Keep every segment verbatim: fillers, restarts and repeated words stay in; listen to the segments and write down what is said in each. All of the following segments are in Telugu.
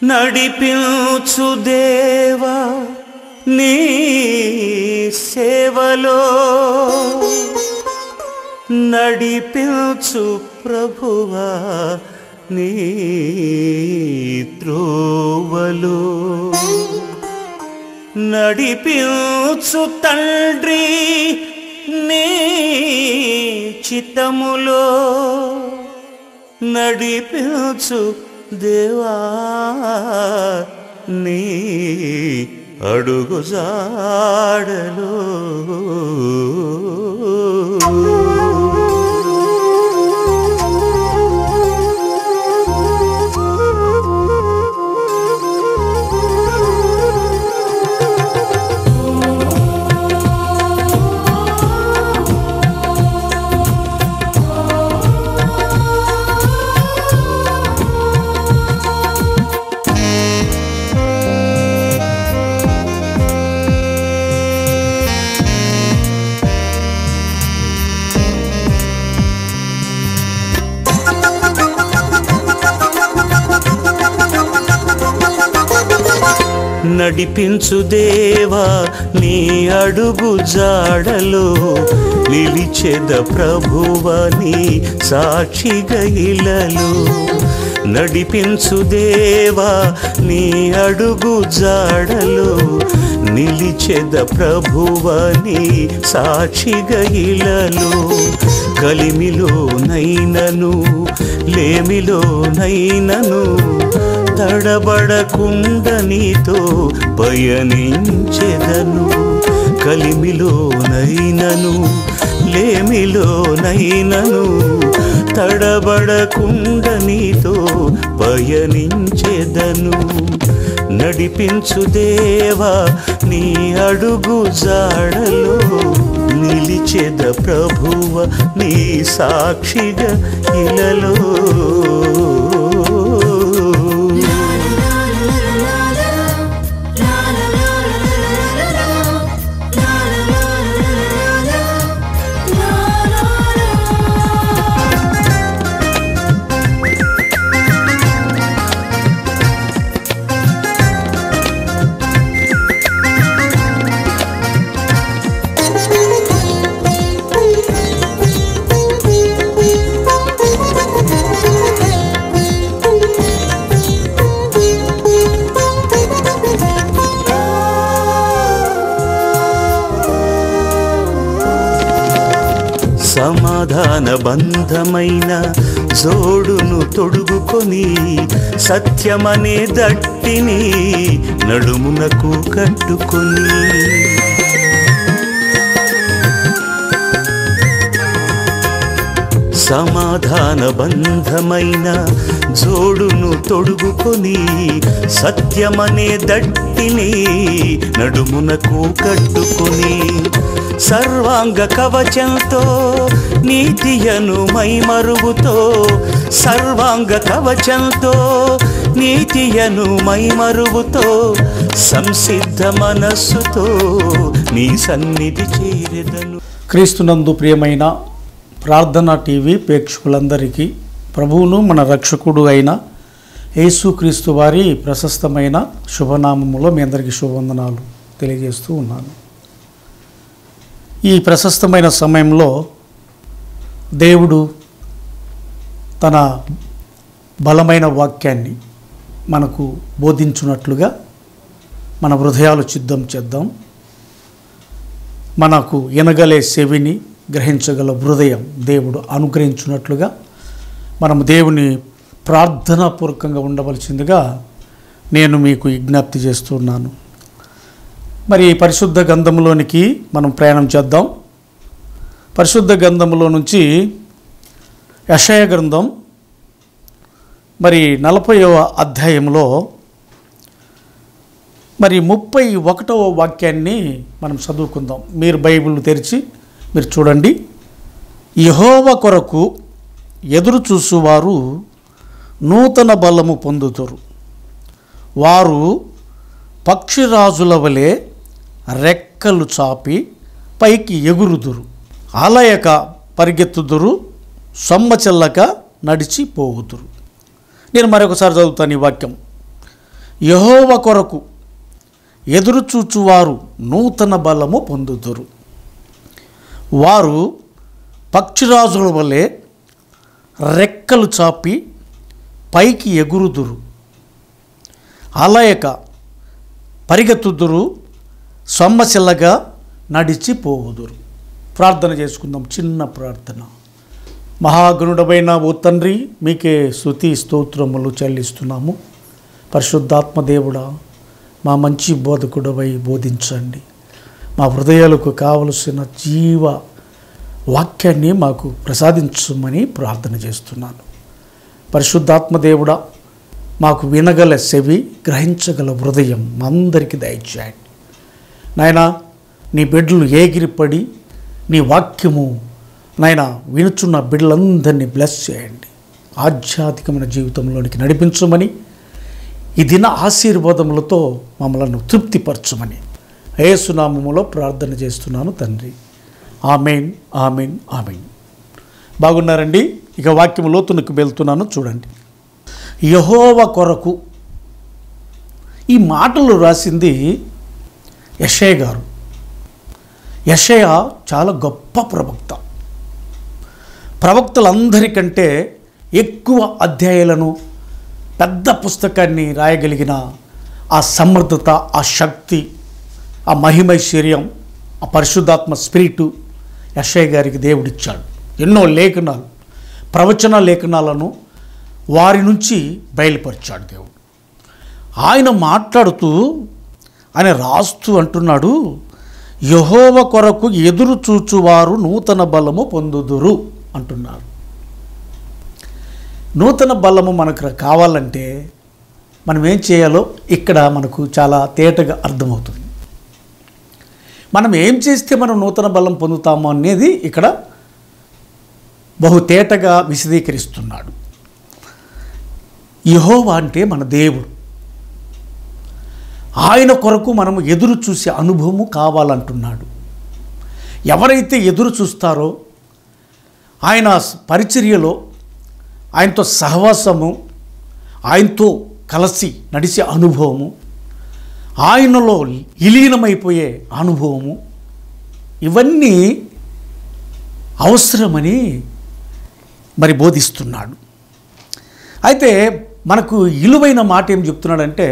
నడిపించు దేవా నీ సేవలో, నడిపించు ప్రభువా నీ త్రోవలో, నడిపించు తండ్రి నీ చిత్తములో, నడిపించు దేవా నీ అడుగు జాడలో. నడిపించు దేవా నీ అడుగు జాడలో, నిలిచెద ప్రభువ నీ సాక్షిగా ఇలలో. నడిపించు దేవా నీ అడుగు జాడలో, నిలిచెద ప్రభువ నీ సాక్షిగా ఇలలో. కలిమిలో నైనను లేమిలో నైనను తడబడకుండ నీతో పయనించెదను. కలిమిలో నైనను లేమిలో నైనను తడబడకుండ నీతో పయనించెదను. నడిపించు దేవా నీ అడుగు జాడలో, నిలిచెద ప్రభువ నీ సాక్షిగా ఇలలో. సమాధాన బంధమైన జోడును తొడుగుకొని, సత్యమనే దట్టిని నడుమునకు కట్టుకొని, సమాధాన బంధమైన జోడును తొడుగుకొని, సత్యమనే దట్టిని నడుమునకు కట్టుకొని, సర్వాంగ కవచంతో నీతియను మైమరుగుతో, సర్వాంగ కవచంతో నీతియను మైమరుగుతో, సంసిద్ధ మనస్సుతో నీ సన్నిధి చేరెదను. క్రీస్తునందు ప్రియమైన ప్రార్థన టీవీ ప్రేక్షకులందరికీ ప్రభువును మన రక్షకుడు అయిన యేసుక్రీస్తు వారి ప్రశస్తమైన శుభనామములో మీ అందరికీ శుభవందనాలు తెలియజేస్తూ ఉన్నాను. ఈ ప్రశస్తమైన సమయంలో దేవుడు తన బలమైన వాక్యాన్ని మనకు బోధించున్నట్లుగా మన హృదయాలు సిద్ధం చేద్దాం. మనకు వినగలే చెవిని గ్రహించగల హృదయం దేవుడు అనుగ్రహించున్నట్లుగా మనం దేవుని ప్రార్థనాపూర్వకంగా ఉండవలసిందిగా నేను మీకు విజ్ఞప్తి చేస్తున్నాను. మరి పరిశుద్ధ గ్రంథంలోనికి మనం ప్రయాణం చేద్దాం. పరిశుద్ధ గ్రంథంలో నుంచి యెషయా గ్రంథం మరి నలభైవ అధ్యాయంలో మరి ముప్పై ఒకటవ వాక్యాన్ని మనం చదువుకుందాం. మీరు బైబిల్ తెరిచి మీరు చూడండి. యెహోవా కొరకు ఎదురు చూసువారు నూతన బలము పొందుతారు, వారు పక్షిరాజుల వలె రెక్కలు చాపి పైకి ఎగురుదురు, అలయక పరిగెత్తుదురు, సొమ్మచెల్లక నడిచిపోవుదురు. నేను మరొకసారి చదువుతాను ఈ వాక్యం. యెహోవా కొరకు ఎదురుచూచువారు నూతన బలము పొందుదురు. వారు పక్షిరాజుల వలె రెక్కలు చాపి పైకి ఎగురుదురు. అలయక పరిగెత్తుదురు, సొమ్మసిల్లగా నడిచిపోవుదురు. ప్రార్థన చేసుకుందాం. చిన్న ప్రార్థన. మహాగణుడమైన ఓ తండ్రి, మీకే స్తుతి స్తోత్రములు చెల్లిస్తున్నాము. పరిశుద్ధాత్మ దేవుడా, మా మంచి బోధకుడవై బోధించండి. మా హృదయాలకు కావలసిన జీవ వాక్యాన్ని మాకు ప్రసాదించమని ప్రార్థన చేస్తున్నాను. పరిశుద్ధాత్మ దేవుడా, మాకు వినగల చెవి, గ్రహించగల హృదయం మా అందరికీ దయచేయండి. నాయనా, నీ బిడ్డలు ఏగిరిపడి నీ వాక్యము నాయన వినుచున్న బిడ్డలందరినీ బ్లెస్ చేయండి. ఆధ్యాత్మికమైన జీవితంలోనికి నడిపించమని, ఈ దిన ఆశీర్వాదములతో మమ్మల్ని తృప్తిపరచమని యేసునామములో ప్రార్థన చేస్తున్నాను తండ్రి. Amen, amen, amen. బాగున్నారండి? ఇక వాక్యం లోతునకు వెళ్తున్నాను. చూడండి. యెహోవా కొరకు, ఈ మాటలు రాసింది యెషయా గారు. యెషయా చాలా గొప్ప ప్రవక్త. ప్రవక్తలందరికంటే ఎక్కువ అధ్యాయాలను, పెద్ద పుస్తకాన్ని రాయగలిగిన ఆ సమర్థత, ఆ శక్తి, ఆ మహిమైశ్వర్యం, ఆ పరిశుద్ధాత్మ స్పిరిటు యెషయా గారికి దేవుడిచ్చాడు. ఎన్నో లేఖనాలు, ప్రవచన లేఖనాలను వారి నుంచి బయలుపరిచాడు దేవుడు. ఆయన మాట్లాడుతూ, ఆయన రాస్తూ అంటున్నాడు, యెహోవా కొరకు ఎదురు చూచువారు నూతన బలము పొందుదురు అంటున్నారు. నూతన బలము మనకు కావాలంటే మనం ఏం చేయాలో ఇక్కడ మనకు చాలా తేటగా అర్థమవుతుంది. మనం ఏం చేస్తే మనం నూతన బలం పొందుతాము అనేది ఇక్కడ బహు తేటగా విశదీకరిస్తున్నాడు. యెహోవా అంటే మన దేవుడు. ఆయన కొరకు మనము ఎదురు చూసే అనుభవము కావాలంటున్నాడు. ఎవరైతే ఎదురు చూస్తారో, ఆయన పరిచర్యలో ఆయనతో సహవాసము, ఆయనతో కలిసి నడిచే అనుభవము, ఆయనలో విలీనమైపోయే అనుభవము, ఇవన్నీ అవసరమని మరి బోధిస్తున్నాడు. అయితే మనకు విలువైన మాట ఏం చెప్తున్నాడంటే,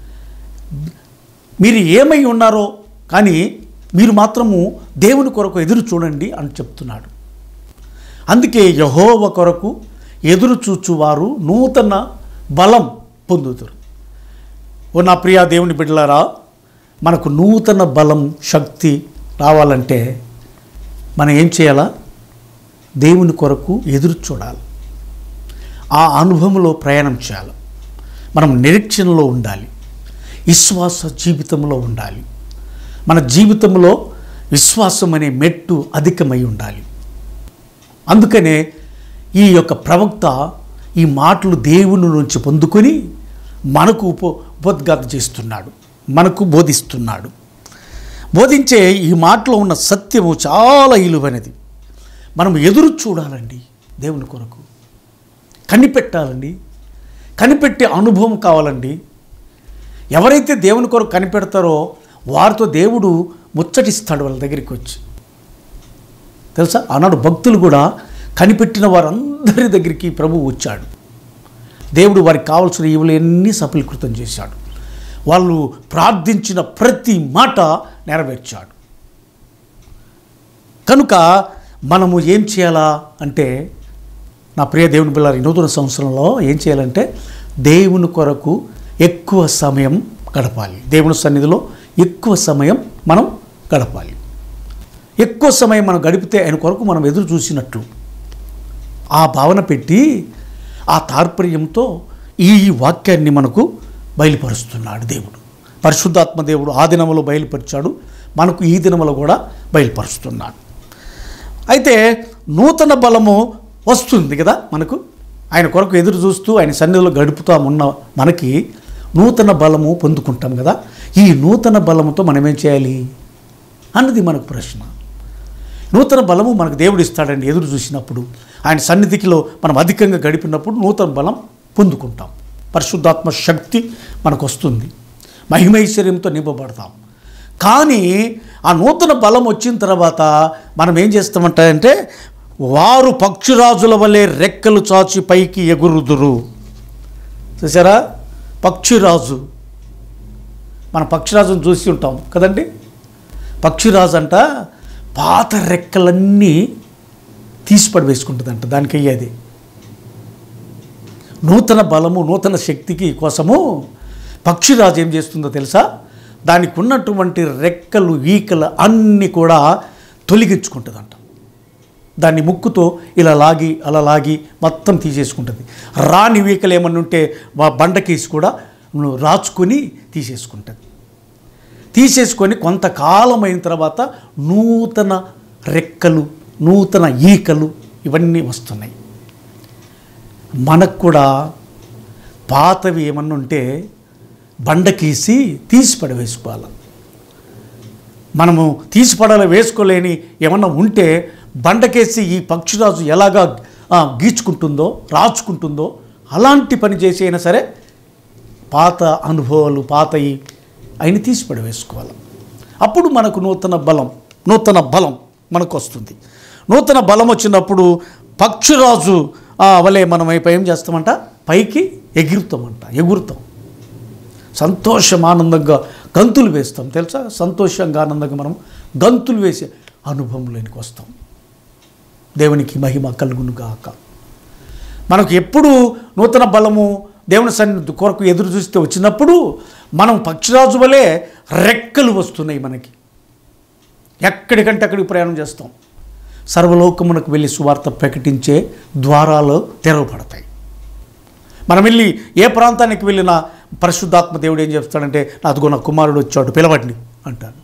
మీరు ఏమై ఉన్నారో కానీ మీరు మాత్రము దేవుని కొరకు ఎదురు చూడండి అని చెప్తున్నాడు. అందుకే యెహోవా కొరకు ఎదురు చూచువారు నూతన బలం పొందుతారు. ఓ నా ప్రియ దేవుని బిడ్డలారా, మనకు నూతన బలం, శక్తి రావాలంటే మనం ఏం చేయాలా? దేవుని కొరకు ఎదురు చూడాలి. ఆ అనుభవంలో ప్రయాణం చేయాలి. మనం నిరీక్షణలో ఉండాలి. విశ్వాస జీవితంలో ఉండాలి. మన జీవితంలో విశ్వాసం అనే మెట్టు అధికమై ఉండాలి. అందుకనే ఈ యొక్క ప్రవక్త ఈ మాటలు దేవుని నుంచి పొందుకొని మనకు ఉప ఉపోద్ఘాత చేస్తున్నాడు, మనకు బోధిస్తున్నాడు. బోధించే ఈ మాటలో ఉన్న సత్యము చాలా విలువైనది. మనం ఎదురు చూడాలండి, దేవుని కొరకు కనిపెట్టాలండి. కనిపెట్టే అనుభవం కావాలండి. ఎవరైతే దేవుని కొరకు కనిపెడతారో వారితో దేవుడు ముచ్చటిస్తాడు వాళ్ళ దగ్గరికి వచ్చి. తెలుసా, ఆనాడు భక్తులు కూడా కనిపెట్టిన వారందరి దగ్గరికి ప్రభువు వచ్చాడు. దేవుడు వారికి కావాల్సిన ఈవులన్నీ సఫలీకృతం చేశాడు. వాళ్ళు ప్రార్థించిన ప్రతి మాట నెరవేర్చాడు. కనుక మనము ఏం చేయాలా అంటే, నా ప్రియ దేవుని పిల్లలు, నూతన సంవత్సరంలో ఏం చేయాలంటే దేవుని కొరకు ఎక్కువ సమయం గడపాలి. దేవుని సన్నిధిలో ఎక్కువ సమయం మనం గడపాలి. ఎక్కువ సమయం మనం గడిపితే ఆయన కొరకు మనం ఎదురు చూసినట్లు ఆ భావన పెట్టి ఆ తాత్పర్యంతో ఈ వాక్యాన్ని మనకు బయలుపరుస్తున్నాడు దేవుడు. పరిశుద్ధాత్మ దేవుడు ఆ దినములో బయలుపరిచాడు, మనకు ఈ దినములో కూడా బయలుపరుస్తున్నాడు. అయితే నూతన బలము వస్తుంది కదా మనకు. ఆయన కొరకు ఎదురు చూస్తూ ఆయన సన్నిధిలో గడుపుతామున్న మనకి నూతన బలము పొందుకుంటాం కదా. ఈ నూతన బలముతో మనం ఏం చేయాలి అన్నది మనకు ప్రశ్న. నూతన బలము మనకు దేవుడు ఇస్తాడండి. ఎదురు చూసినప్పుడు ఆయన సన్నిధికిలో మనం అధికంగా గడిపినప్పుడు నూతన బలం పొందుకుంటాం. పరిశుద్ధాత్మ శక్తి మనకు వస్తుంది, మహిమైశ్వర్యంతో నింపబడతాం. కానీ ఆ నూతన బలం వచ్చిన తర్వాత మనం ఏం చేస్తామంటే, వారు పక్షిరాజుల వలె రెక్కలు చాచి పైకి ఎగురుదురు. చూసారా, పక్షిరాజు, మన పక్షిరాజును చూసి ఉంటాం కదండి. పక్షిరాజు అంట పాత రెక్కలన్నీ తీసి పడివేసుకుంటుందంట, దానికి అయ్యేది. నూతన బలము నూతన శక్తికి కోసము పక్షిరాజు ఏం చేస్తుందో తెలుసా, దానికి ఉన్నటువంటి రెక్కలు ఈకలు అన్నీ కూడా తొలగించుకుంటుందంట. దాన్ని ముక్కుతో ఇలా లాగి అలా లాగి మొత్తం తీసేసుకుంటుంది. రాని ఈకలు ఏమన్నా ఉంటే బండకేసి కూడా రాచుకొని తీసేసుకుంటుంది. తీసేసుకొని కొంతకాలం అయిన తర్వాత నూతన రెక్కలు నూతన ఈకలు ఇవన్నీ వస్తున్నాయి. మనకు కూడా పాతవి ఏమన్నా ఉంటే బండకేసి తీసి పడవేసుకోవాలి. మనము తీసి పడాల వేసుకోలేని ఏమన్నా ఉంటే బండకేసి ఈ పక్షిరాజు ఎలాగా గీచుకుంటుందో రాచుకుంటుందో అలాంటి పని చేసి అయినా సరే పాత అనుభవాలు పాతవి అయిన తీసి పడవేసుకోవాలి. అప్పుడు మనకు నూతన బలం నూతన బలం మనకు వస్తుంది. నూతన బలం వచ్చినప్పుడు పక్షిరాజు వలె మనం అయిపోయి ఏం చేస్తామంట, పైకి ఎగురుతామంట, ఎగురుతాం. సంతోషం ఆనందంగా గంతులు వేస్తాం తెలుసా. సంతోషంగా ఆనందంగా మనం గంతులు వేసే అనుభవంలోనికి వస్తాం. దేవునికి మహిమ కలుగునుగాక. మనకు ఎప్పుడు నూతన బలము దేవుని సన్నిధి కొరకు ఎదురు చూస్తే వచ్చినప్పుడు మనం పక్షిరాజు వలె రెక్కలు వస్తున్నాయి మనకి. ఎక్కడికంటే అక్కడికి ప్రయాణం చేస్తాం. సర్వలోకమునకు వెళ్ళి సువార్త ప్రకటించే ద్వారాలు తెరవబడతాయి. మనం వెళ్ళి ఏ ప్రాంతానికి వెళ్ళినా పరిశుద్ధాత్మ దేవుడు ఏం చెప్తాడంటే, అదిగో నా కుమారుడు వచ్చాడు పిలవడిని అంటాడు.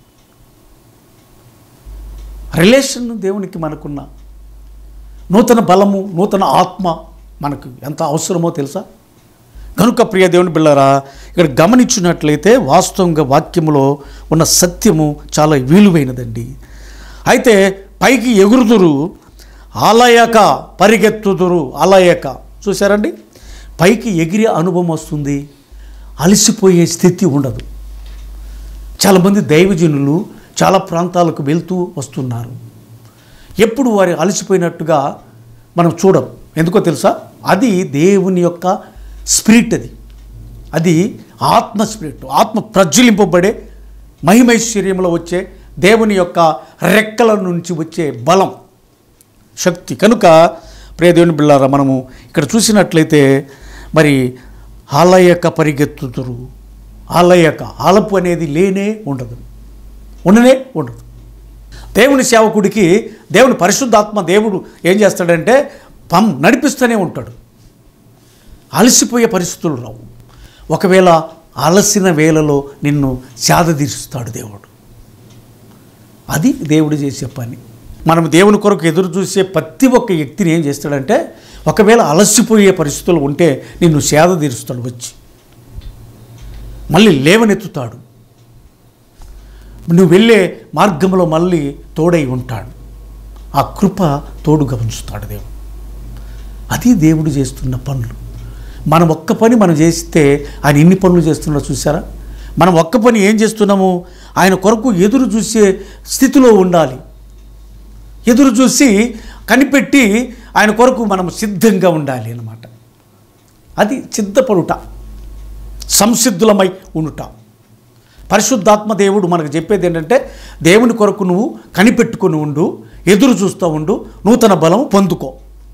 రిలేషన్ దేవునికి మనకున్న నూతన బలము నూతన ఆత్మ మనకు ఎంత అవసరమో తెలుసా. కనుక ప్రియ దేవుని బిళ్ళారా, ఇక్కడ గమనించినట్లయితే వాస్తవంగా వాక్యములో ఉన్న సత్యము చాలా విలువైనదండి. అయితే పైకి ఎగురుదురు, ఆలయక పరిగెత్తుదురు. ఆలయక చూసారండి, పైకి ఎగిరే అనుభవం వస్తుంది, అలసిపోయే స్థితి ఉండదు. చాలామంది దైవజనులు చాలా ప్రాంతాలకు వెళ్తూ వస్తున్నారు. ఎప్పుడు వారు అలసిపోయినట్టుగా మనం చూడం. ఎందుకో తెలుసా, అది దేవుని యొక్క స్పిరిట్, అది అది ఆత్మ స్పిరిట్, ఆత్మ ప్రజ్వలింపబడే మహిమైశ్వర్యంలో వచ్చే దేవుని యొక్క రెక్కల నుంచి వచ్చే బలం శక్తి. కనుక ప్రియ దేవుని బిళ్ళారా, మనము ఇక్కడ చూసినట్లయితే మరి ఆలయక పరిగెత్తుతురు. ఆలయక ఆలపు అనేది లేనే ఉండదు, ఉండనే ఉండదు. దేవుని సేవకుడికి దేవుని పరిశుద్ధాత్మ దేవుడు ఏం చేస్తాడంటే పం నడిపిస్తూనే ఉంటాడు. అలసిపోయే పరిస్థితులు రావు. ఒకవేళ అలసిన వేళలో నిన్ను సేదతీరుస్తాడు దేవుడు. అది దేవుడు చేసే పని. మనం దేవుని కొరకు ఎదురు చూసే ప్రతి ఒక్క వ్యక్తిని ఏం చేస్తాడంటే, ఒకవేళ అలసిపోయే పరిస్థితులు ఉంటే నిన్ను సేదతీరుస్తాడు వచ్చి, మళ్ళీ లేవనెత్తుతాడు. నువ్వు వెళ్ళే మార్గంలో మళ్ళీ తోడై ఉంటాడు. ఆ కృప తోడుగా ఉంచుతాడు దేవుడు. అది దేవుడు చేస్తున్న పనులు. మనం ఒక్క పని మనం చేస్తే ఆయన ఇన్ని పనులు చేస్తున్నాడు చూసారా. మనం ఒక్క పని ఏం చేస్తున్నాము, ఆయన కొరకు ఎదురు చూసే స్థితిలో ఉండాలి. ఎదురు చూసి కనిపెట్టి ఆయన కొరకు మనం సిద్ధంగా ఉండాలి అన్నమాట. అది సిద్ధపడుట, సంసిద్ధులమై ఉండుట. పరిశుద్ధాత్మ దేవుడు మనకు చెప్పేది ఏంటంటే, దేవుని కొరకు నువ్వు కనిపెట్టుకుని ఉండు, ఎదురు చూస్తూ ఉండు, నూతన బలం పొందుకో.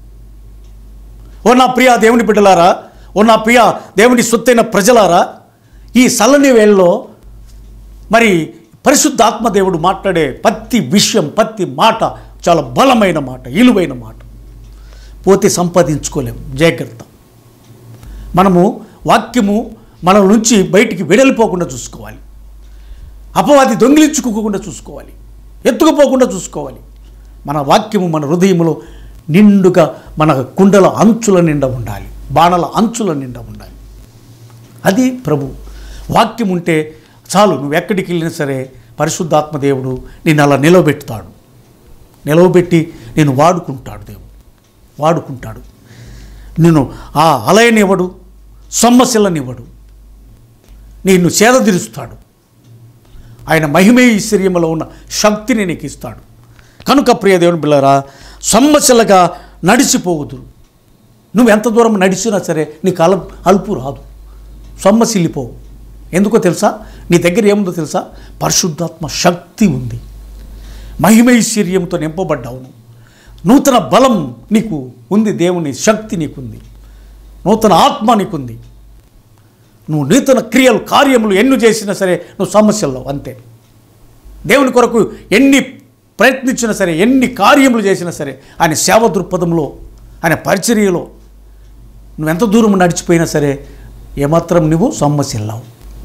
ఓ నా ప్రియ దేవుని బిడ్డలారా, ఓ నా ప్రియ దేవుని సొత్తైన ప్రజలారా, ఈ సల్లని వేళలో మరి పరిశుద్ధాత్మ దేవుడు మాట్లాడే ప్రతి విషయం ప్రతి మాట చాలా బలమైన మాట, విలువైన మాట. పోతే సంపాదించుకోలేము. జాగ్రత్త. మనము వాక్యము మన నుంచి బయటికి వెడలిపోకుండా చూసుకోవాలి. అపవాది దొంగిలించుకోకుండా చూసుకోవాలి, ఎత్తుకుపోకుండా చూసుకోవాలి. మన వాక్యము మన హృదయంలో నిండుగా మన కుండల అంచుల నిండా ఉండాలి, బాణల అంచుల నిండా ఉండాలి. అది ప్రభు వాక్యం ఉంటే చాలు. నువ్వు ఎక్కడికి వెళ్ళినా సరే పరిశుద్ధాత్మ దేవుడు నిన్ను అలా నిలవబెట్టుతాడు. నిలవబెట్టి నేను వాడుకుంటాడు. దేవుడు వాడుకుంటాడు. నేను ఆ అలయనివ్వడు, సొమ్మసిల్లనివ్వడు, నిన్ను చేదదిరుస్తాడు. ఆయన మహిమైశ్వర్యములో ఉన్న శక్తిని నీకు ఇస్తాడు. కనుక ప్రియ దేవుని బిడ్డలారా, సొమ్మసిల్లగా నడిచిపోవద్దు. నువ్వు ఎంత దూరం నడిచినా సరే నీకు అల అల్పు రాదు, సొమ్మసిల్లిపోవు. ఎందుకో తెలుసా? నీ దగ్గర ఏముందో తెలుసా? పరిశుద్ధాత్మ శక్తి ఉంది. మహిమైశ్వర్యంతో నింపబడ్డావు. నూతన బలం నీకు ఉంది, దేవుని శక్తి నీకుంది, నూతన ఆత్మ నీకుంది. నువ్వు నూతన క్రియలు కార్యములు ఎన్ని చేసినా సరే నువ్వు సమస్యల్లో అంతే. దేవుని కొరకు ఎన్ని ప్రయత్నించినా సరే, ఎన్ని కార్యములు చేసినా సరే, ఆయన సేవ దృక్పథంలో, ఆయన పరిచర్యలో నువ్వు ఎంత దూరం నడిచిపోయినా సరే ఏమాత్రం నువ్వు సమస్యల్లావు.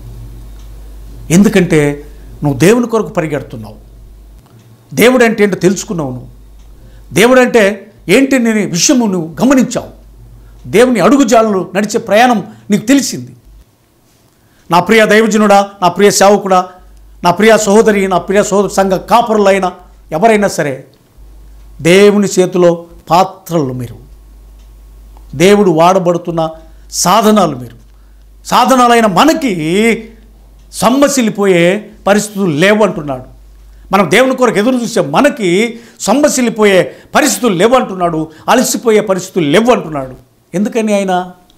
ఎందుకంటే నువ్వు దేవుని కొరకు పరిగెడుతున్నావు. దేవుడు అంటే ఏంటో తెలుసుకున్నావు. నువ్వు దేవుడు అంటే ఏంటి నేను విషయము నువ్వు గమనించావు. దేవుని అడుగుజాడలు నడిచే ప్రయాణం నీకు తెలిసింది. నా ప్రియ దైవజనుడా, నా ప్రియ సేవకుడా, నా ప్రియ సహోదరి, నా ప్రియ సహోదరు సంఘ కాపరులైనా ఎవరైనా సరే దేవుని చేతిలో పాత్రలు మీరు. దేవుడు వాడబడుతున్న సాధనాలు మీరు. సాధనాలైన మనకి సొమ్మసిల్లిపోయే పరిస్థితులు లేవంటున్నాడు. మనం దేవుని కొరకు ఎదురు చూసే మనకి సొమ్మసిల్లిపోయే పరిస్థితులు లేవంటున్నాడు, అలసిపోయే పరిస్థితులు లేవంటున్నాడు. ఎందుకని? ఆయన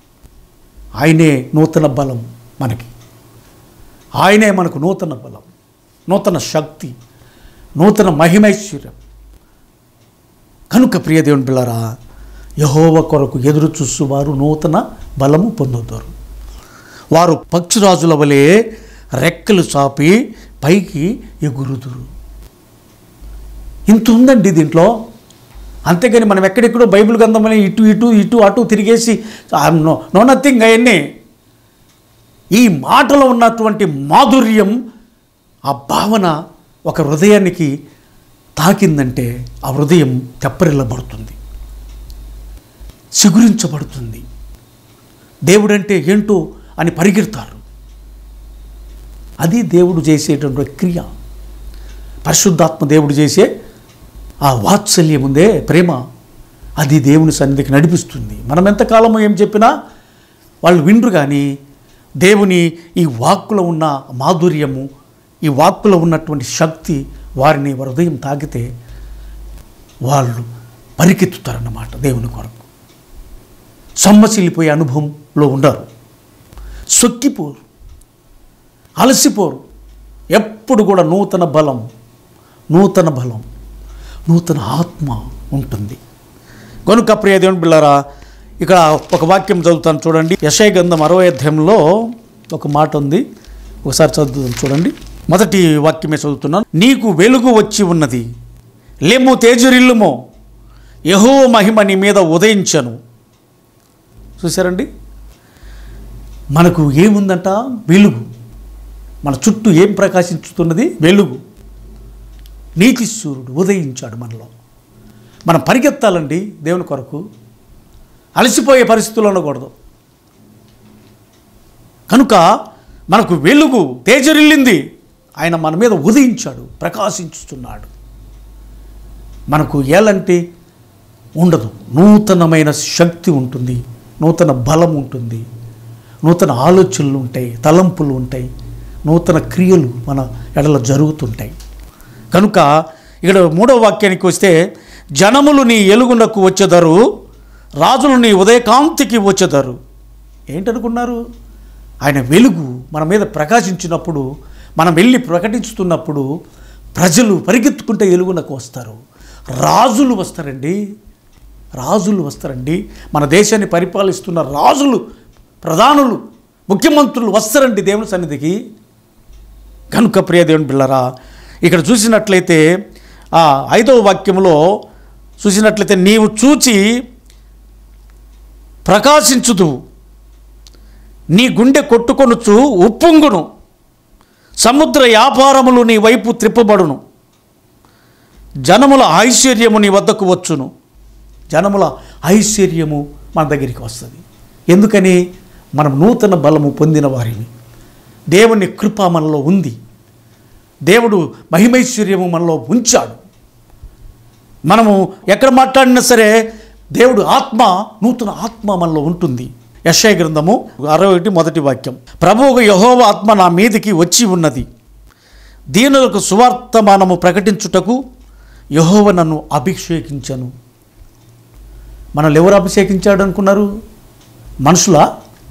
ఆయనే నూతన బలం మనకి. ఆయనే మనకు నూతన బలం, నూతన శక్తి, నూతన మహిమైశ్వర్యం. కనుక ప్రియ దేవుని పిల్లరా, యెహోవా కొరకు ఎదురు చూసేవారు నూతన బలము పొందుతారు. వారు పక్షిరాజుల వలె రెక్కలు చాపి పైకి ఎగురుదురు. ఇంత ఉందండి దీంట్లో. అంతేగాని మనం ఎక్కడెక్కడో బైబిల్ గ్రంథమని ఇటు ఇటు ఇటు అటు తిరిగేసి నో నో నథింగ్ అవన్నీ. ఈ మాటలో ఉన్నటువంటి మాధుర్యం, ఆ భావన ఒక హృదయానికి తాకిందంటే ఆ హృదయం తెప్పరిల్లబడుతుంది, సిగురించబడుతుంది. దేవుడంటే ఏంటో అని పరిగెడతారు. అది దేవుడు చేసేటువంటి క్రియ. పరిశుద్ధాత్మ దేవుడు చేసే ఆ వాత్సల్యం ఉందే, ప్రేమ, అది దేవుని సన్నిధికి నడిపిస్తుంది. మనం ఎంతకాలము ఏం చెప్పినా వాళ్ళు వినరు. కానీ దేవుని ఈ వాక్కులో ఉన్న మాధుర్యము, ఈ వాక్కులో ఉన్నటువంటి శక్తి వారిని హృదయం తాకితే వాళ్ళు పరిగెత్తుతారన్నమాట దేవుని కొరకు. సొమ్మసిల్లిపోయే అనుభవంలో ఉండరు, సొక్కిపోరు, అలసిపోరు. ఎప్పుడు కూడా నూతన బలం, నూతన బలం, నూతన ఆత్మ ఉంటుంది. కనుక ప్రియ దేవుని బిడ్డలారా, ఇక్కడ ఒక వాక్యం చదువుతాను చూడండి. యెషయా గ్రంథం అరవై అధ్యాయంలో ఒక మాట ఉంది, ఒకసారి చదువుతాను చూడండి. మొదటి వాక్యమే చదువుతున్నాను. నీకు వెలుగు వచ్చి ఉన్నది, లేము తేజరిల్లుమో, యెహోవా మహిమ నీ మీద ఉదయించను. చూసారండి, మనకు ఏముందంట? వెలుగు. మన చుట్టూ ఏం ప్రకాశించుతున్నది? వెలుగు. నీతి సూర్యుడు ఉదయించాడు మనలో. మనం పరిగెత్తాలండి దేవుని కొరకు, అలసిపోయే పరిస్థితుల్లో ఉండకూడదు. కనుక మనకు వెలుగు తేజరిల్లింది, ఆయన మన మీద ఉదయించాడు, ప్రకాశించుతున్నాడు. మనకు ఎలాంటి ఉండదు, నూతనమైన శక్తి ఉంటుంది, నూతన బలం ఉంటుంది, నూతన ఆలోచనలు ఉంటాయి, తలంపులు ఉంటాయి, నూతన క్రియలు మన ఎడల జరుగుతుంటాయి. కనుక ఇక్కడ మూడవ వాక్యానికి వస్తే, జనములు నీ ఎలుగునకు వచ్చేదారు, రాజులు నీ ఉదయకాంతికి వచ్చేదారు. ఏంటనుకున్నారు? ఆయన వెలుగు మన మీద ప్రకాశించినప్పుడు, మనం వెళ్ళి ప్రకటించుతున్నప్పుడు ప్రజలు పరిగెత్తుకుంటే ఎలుగునకు వస్తారు. రాజులు వస్తారండి, రాజులు వస్తారండి. మన దేశాన్ని పరిపాలిస్తున్న రాజులు, ప్రధానులు, ముఖ్యమంత్రులు వస్తారండి దేవుని సన్నిధికి. కనుక ప్రియ దేవుని బిళ్ళరా, ఇక్కడ చూసినట్లయితే ఆ ఐదవ వాక్యంలో చూసినట్లయితే, నీవు చూచి ప్రకాశించుదు, నీ గుండె కొట్టుకొనుచు ఉప్పొంగును, సముద్ర వ్యాపారములు నీ వైపు త్రిప్పబడును, జనముల ఐశ్వర్యము నీ వద్దకు వచ్చును. జనముల ఐశ్వర్యము మన దగ్గరికి వస్తుంది. ఎందుకని? మనం నూతన బలము పొందిన వారిని. దేవుని కృప మనలో ఉంది, దేవుడు మహిమైశ్వర్యము మనలో ఉంచాడు. మనము ఎక్కడ మాట్లాడినా సరే దేవుడు ఆత్మ, నూతన ఆత్మ మనలో ఉంటుంది. యెషయా గ్రంథము అరవై ఒకటి మొదటి వాక్యం. ప్రభువు యెహోవా ఆత్మ నా మీదికి వచ్చి ఉన్నది, దీనులకు సువార్తమానము ప్రకటించుటకు యెహోవా నన్ను అభిషేకించను. మనల్ని ఎవరు అభిషేకించాడు అనుకున్నారు? మనుషులా?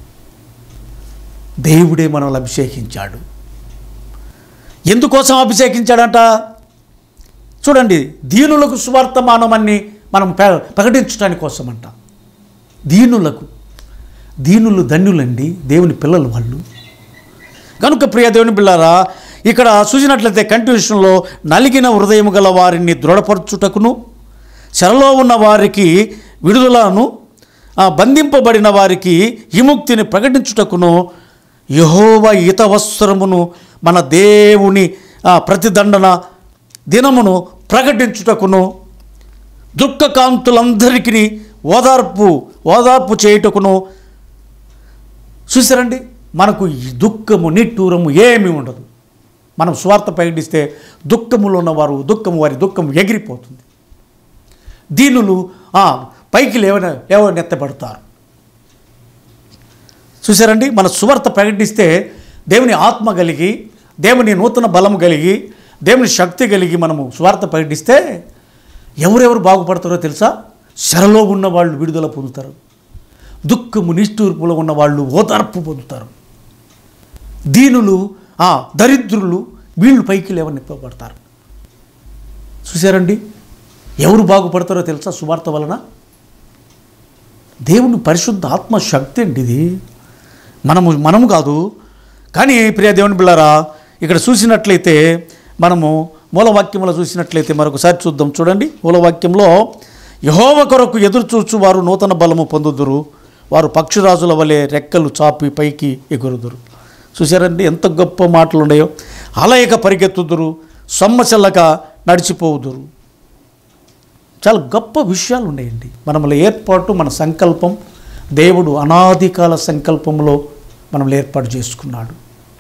దేవుడే మనల్ని అభిషేకించాడు. ఎందుకోసం అభిషేకించాడంట? చూడండి, దీనులకు సువార్తమానమని మనం ప్రకటించడానికి కోసమంట. దీనులకు, దీనులు ధన్యులండి, దేవుని పిల్లలు వాళ్ళు. కనుక ప్రియ దేవుని పిల్లారా, ఇక్కడ చూసినట్లయితే కంటిన్యూషన్లో నలిగిన హృదయం గల వారిని దృఢపరచుటకును, చెరలో ఉన్న వారికి విడుదలను, బంధింపబడిన వారికి విముక్తిని ప్రకటించుటకును, యెహోవా హితవస్త్రమును మన దేవుని ప్రతిదండన దినమును ప్రకటించుటకును, దుఃఖకాంతులందరికీ ఓదార్పు ఓదార్పు చేయుటకును. చూసారండి, మనకు ఈ దుఃఖము నిట్టూరము ఏమీ ఉండదు. మనం స్వార్థ ప్రకటిస్తే దుఃఖములో ఉన్నవారు దుఃఖము వారి దుఃఖం ఎగిరిపోతుంది. దీనులు పైకి లేవ లేవనెత్తబడతారు. చూసారండి, మన సువార్త ప్రకటిస్తే దేవుని ఆత్మ కలిగి, దేవుని నూతన బలం కలిగి, దేవుని శక్తి కలిగి మనము సువార్త ప్రకటిస్తే ఎవరెవరు బాగుపడతారో తెలుసా? శరలో ఉన్న వాళ్ళు విడుదల పొందుతారు, దుఃఖము నిష్ఠూర్పులో ఉన్న వాళ్ళు ఓదార్పు పొందుతారు, దీనులు దరిద్రులు వీళ్ళు పైకి లేవనెత్తబడతారు. చూసారండి, ఎవరు బాగుపడతారో తెలుసా? సువార్త వలన దేవుని పరిశుద్ధ ఆత్మ శక్తి అండి ఇది. మనము మనము కాదు. కానీ ప్రియ దేవుని బిళ్ళారా, ఇక్కడ చూసినట్లయితే మనము మూలవాక్యంలో చూసినట్లయితే మరొకసారి చూద్దాం. చూడండి, మూలవాక్యంలో యెహోవా కొరకు ఎదురు చూచు వారు నూతన బలము పొందుదురు, వారు పక్షిరాజుల వలె రెక్కలు చాపి పైకి ఎగురుదురు. చూసారండి ఎంత గొప్ప మాటలు ఉన్నాయో. అలయక పరిగెత్తుదురు, సొమ్మచెల్లక నడిచిపోవుదురు. చాలా గొప్ప విషయాలు ఉన్నాయండి. మనముల ఏర్పాటు, మన సంకల్పం దేవుడు అనాదికాల సంకల్పంలో మనల్ని ఏర్పాటు చేసుకున్నాడు.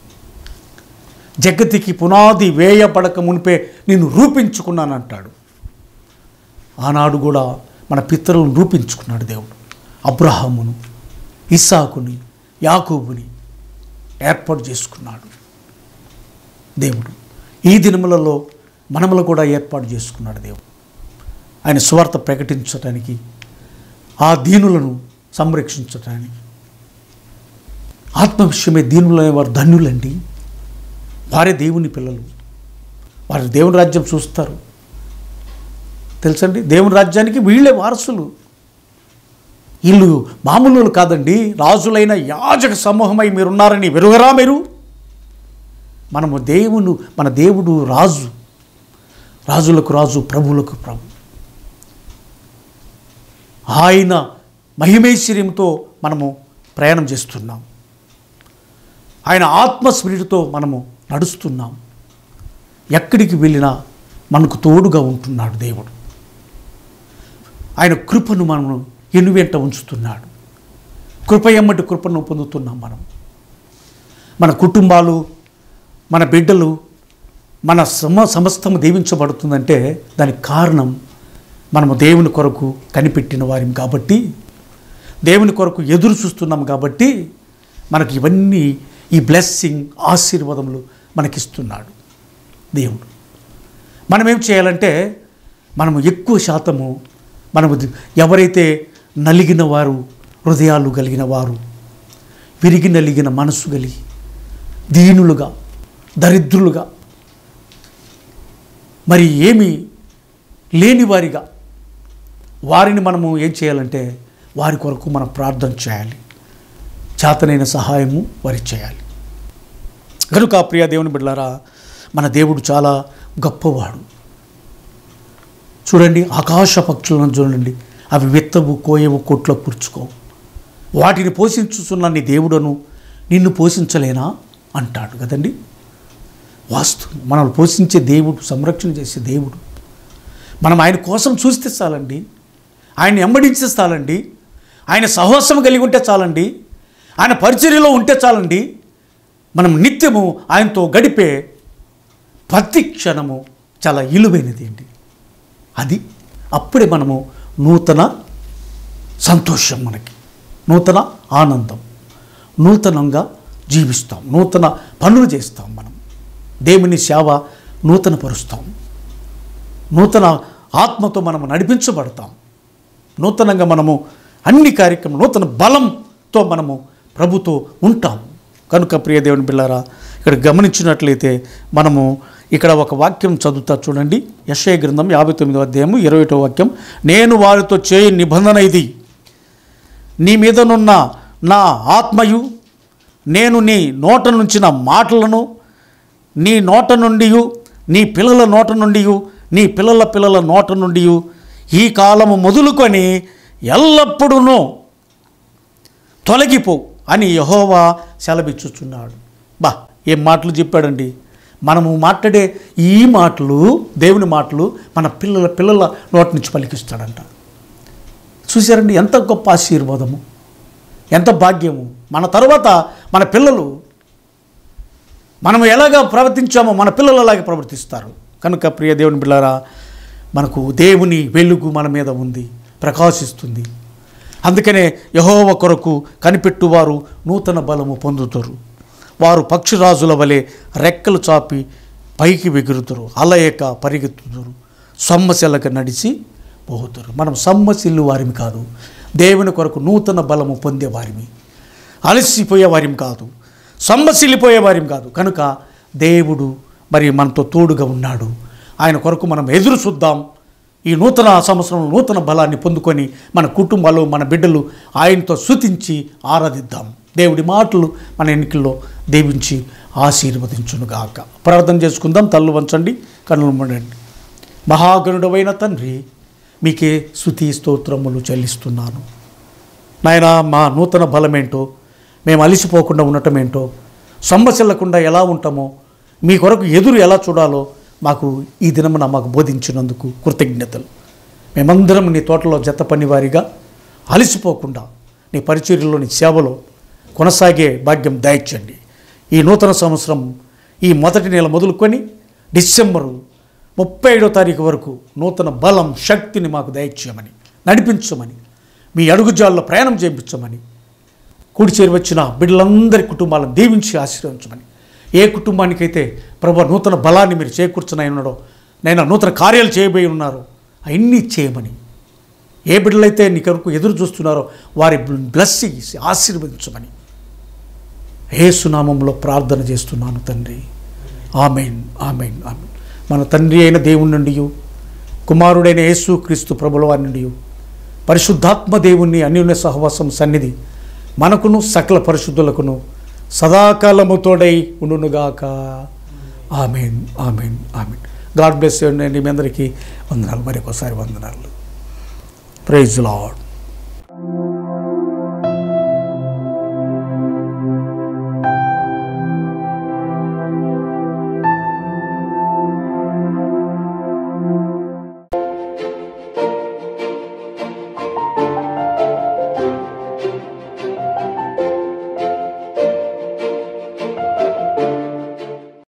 జగతికి పునాది వేయబడక మునిపే నేను రూపించుకున్నాను అంటాడు. ఆనాడు కూడా మన పితరులను రూపించుకున్నాడు దేవుడు. అబ్రహామును, ఇస్సాకుని, యాకోబుని ఏర్పాటు చేసుకున్నాడు దేవుడు. ఈ దినములలో మనములు కూడా ఏర్పాటు చేసుకున్నాడు దేవుడు. ఆయన సువార్త ప్రకటించడానికి, ఆ దీనులను సంరక్షించడానికి. ఆత్మ విషయమే దీనులనే వారు ధన్యులండి. వారే దేవుని పిల్లలు, వారి దేవుని రాజ్యం చూస్తారు. తెలుసండి, దేవుని రాజ్యానికి వీళ్ళే వారసులు. వీళ్ళు మామూలు కాదండి, రాజులైన యాజక సమూహమై మీరున్నారని వెరుగరా మీరు? మనము దేవుడు, మన దేవుడు రాజు, రాజులకు రాజు, ప్రభువులకు ప్రభు. ఆయన మహిమైశ్వర్యంతో మనము ప్రయాణం చేస్తున్నాం. ఆయన ఆత్మస్పిరిటితో మనము నడుస్తున్నాం. ఎక్కడికి వెళ్ళినా మనకు తోడుగా ఉంటున్నాడు దేవుడు. ఆయన కృపను మనము ఎన్నువెంట ఉంచుతున్నాడు. కృప ఎమ్మటి కృపను పొందుతున్నాం మనం. మన కుటుంబాలు, మన బిడ్డలు, మన సమ సమస్తము దీవించబడుతుందంటే దానికి కారణం మనము దేవుని కొరకు కనిపెట్టిన వారిం కాబట్టి, దేవుని కొరకు ఎదురు చూస్తున్నాం కాబట్టి మనకి ఇవన్నీ, ఈ బ్లెస్సింగ్, ఆశీర్వాదములు మనకిస్తున్నాడు దేవుడు. మనం ఏం చేయాలంటే, మనము ఎక్కువ శాతము మనము ఎవరైతే నలిగిన వారు, హృదయాలు కలిగిన వారు, విరిగి నలిగిన మనసు కలిగి దీనులుగా, దరిద్రులుగా, మరి ఏమీ లేని వారిగా వారిని మనము ఏం చేయాలంటే వారి కొరకు మనం ప్రార్థన చేయాలి. చేతనైన సహాయము వారికి చేయాలి. కనుక ప్రియ దేవుని బిడ్డలారా, మన దేవుడు చాలా గొప్పవాడు. చూడండి, ఆకాశ పక్షులను చూడండి, అవి విత్తవు, కోయవు, కొట్లో కూర్చుకోవు, వాటిని పోషించుచున్న నీ దేవుడను నిన్ను పోషించలేనా అంటాడు కదండి. వాస్తవం, మనల్ని పోషించే దేవుడు, సంరక్షణ చేసే దేవుడు. మనం ఆయన కోసం చూస్తే చాలండి, ఆయన వెంబడించే చాలండి, ఆయన సహవాసం కలిగి ఉంటే చాలండి, ఆయన పరిచర్యలో ఉంటే చాలండి, మనం నిత్యము ఆయనతో గడిపే ప్రతి క్షణము చాలా విలువైనది అండి. అది అప్పుడే మనము నూతన సంతోషం మనకి నూతన ఆనందం, నూతనంగా జీవిస్తాం, నూతన పనులు చేస్తాం. మనం దేవుని సేవ నూతన పరుస్తాం, నూతన ఆత్మతో మనము నడిపించబడతాం, నూతనంగా మనము అన్ని కార్యక్రమం నూతన బలంతో మనము ప్రభుతో ఉంటాం. కనుక ప్రియ దేవుని బిళ్ళారా, ఇక్కడ గమనించినట్లయితే మనము ఇక్కడ ఒక వాక్యం చదువుతా చూడండి. యెషయా గ్రంథం యాభై తొమ్మిదో అధ్యాయము ఇరవై ఒకటో వాక్యం. నేను వారితో చేయి నిబంధన ఇది, నీ మీదనున్న నా ఆత్మయు నేను నీ నోట నుంచిన మాటలను నీ నోట నుండి నీ పిల్లల నోట నుండి నీ పిల్లల పిల్లల నోట నుండి ఈ కాలము మొదలుకొని ఎల్లప్పుడూ తొలగిపో అని యెహోవా సెలవిచ్చుచున్నాడు. బా, ఏం మాటలు చెప్పాడండి. మనము మాట్లాడే ఈ మాటలు, దేవుని మాటలు మన పిల్లల పిల్లల నోటి నుంచి పలికిస్తాడంట. చూశారండి, ఎంత గొప్ప ఆశీర్వాదము, ఎంత భాగ్యము. మన తర్వాత మన పిల్లలు మనం ఎలాగ ప్రవర్తించామో మన పిల్లలు అలాగే ప్రవర్తిస్తారు. కనుక ప్రియ దేవుని బిళ్ళారా, మనకు దేవుని వెలుగు మన మీద ఉంది, ప్రకాశిస్తుంది. అందుకనే యెహోవా కొరకు కనిపెట్టువారు నూతన బలము పొందుతారు. వారు పక్షిరాజుల వలె రెక్కలు చాపి పైకి ఎగురుతారు, అలయక పరిగెత్తుతారు, సొమ్మసిల్లక నడిచి పోతారు. మనం సొమ్మసిల్లు వారిమి కాదు, దేవుని కొరకు నూతన బలము పొందేవారిమి, అలసిపోయే వారిని కాదు, సొమ్మసిల్లిపోయే వారిని కాదు. కనుక దేవుడు మరి మనతో తోడుగా ఉన్నాడు. ఆయన కొరకు మనం ఎదురు చూద్దాం. ఈ నూతన సంవత్సరంలో నూతన బలాన్ని పొందుకొని మన కుటుంబాలు, మన బిడ్డలు ఆయనతో స్తుతించి ఆరాధిద్దాం. దేవుడి మాటలు మన ఎన్నికల్లో దీవించి ఆశీర్వదించునుగాక. ప్రార్థన చేసుకుందాం. తల్లు వంచండి, కన్నులు మూడండి. మహాగణుడవైన తండ్రి, మీకే స్తుతి స్తోత్రములు చెల్లిస్తున్నాను. నాయన, మా నూతన బలమేంటో, మేము అలిసిపోకుండా ఉండటం ఏంటో, సొమ్మసిల్లకుండా ఎలా ఉంటామో, మీ కొరకు ఎదురు ఎలా చూడాలో మాకు ఈ దినమున మాకు బోధించినందుకు కృతజ్ఞతలు. మేమందరం నీ తోటలో జత పనివారిగా అలిసిపోకుండా నీ పరిచర్యలో, నీ సేవలో కొనసాగే భాగ్యం దయచేయండి. ఈ నూతన సంవత్సరం ఈ మొదటి నెల మొదలుకొని డిసెంబరు ముప్పై ఐదో తారీఖు వరకు నూతన బలం, శక్తిని మాకు దయచేయమని, నడిపించమని, మీ అడుగుజాల్లో ప్రయాణం చేయించమని, కూడి చేరి వచ్చిన బిడ్డలందరి కుటుంబాలను దీవించి ఆశీర్వదించమని, ఏ కుటుంబానికైతే ప్రభు నూతన బలాన్ని మీరు చేకూర్చునై ఉన్నాడో, నేను నూతన కార్యాలు చేయబోయి ఉన్నారో అవన్నీ చేయమని, ఏ బిడ్డలైతే నీ కొరకు ఎదురు చూస్తున్నారో వారి బ్లెస్సి ఆశీర్వదించమని యేసు నామములో ప్రార్థన చేస్తున్నాను తండ్రి. ఆమేన్, ఆమేన్, ఆమేన్. మన తండ్రి అయిన దేవుని నుండి, కుమారుడైన యేసు క్రీస్తు ప్రభుల వారి నుండి, పరిశుద్ధాత్మ దేవుని అన్యోన్య సహవాసం సన్నిధి మనకును సకల పరిశుద్ధులకును సదాకాలము తోడై ఉండునుగాక. Amen, amen, amen. God bless you. మీ అందరికీ వందనాలు, మరొకసారి వందనాలు. Praise lord.